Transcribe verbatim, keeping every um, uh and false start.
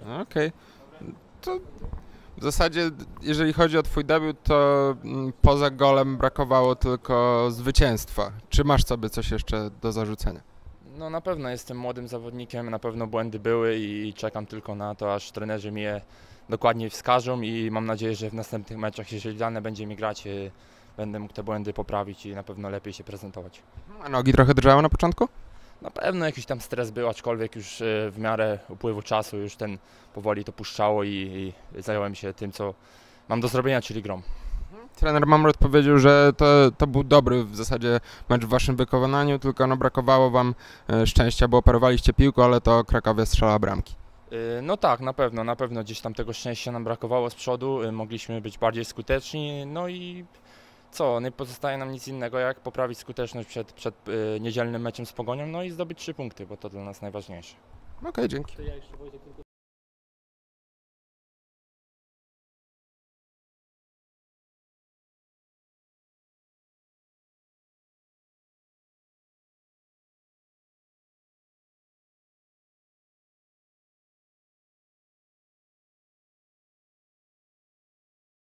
Okej. To w zasadzie, jeżeli chodzi o twój debiut, to mm, poza golem brakowało tylko zwycięstwa. Czy masz sobie coś jeszcze do zarzucenia? No na pewno jestem młodym zawodnikiem, na pewno błędy były i czekam tylko na to, aż trenerzy mi je dokładnie wskażą i mam nadzieję, że w następnych meczach, jeżeli dane będzie mi grać, y, będę mógł te błędy poprawić i na pewno lepiej się prezentować. A nogi trochę drżały na początku? Na pewno jakiś tam stres był, aczkolwiek już y, w miarę upływu czasu już ten powoli to puszczało i, i zająłem się tym, co mam do zrobienia, czyli grą. Trener Mamrot powiedział, że to, to był dobry w zasadzie mecz w waszym wykonaniu, tylko no brakowało wam e, szczęścia, bo operowaliście piłką, ale to Krakowia strzela bramki. Y, No tak, na pewno, na pewno gdzieś tam tego szczęścia nam brakowało z przodu, y, mogliśmy być bardziej skuteczni, no i co, nie pozostaje nam nic innego jak poprawić skuteczność przed, przed y, niedzielnym meczem z Pogonią, no i zdobyć trzy punkty, bo to dla nas najważniejsze. Okej, dzięki.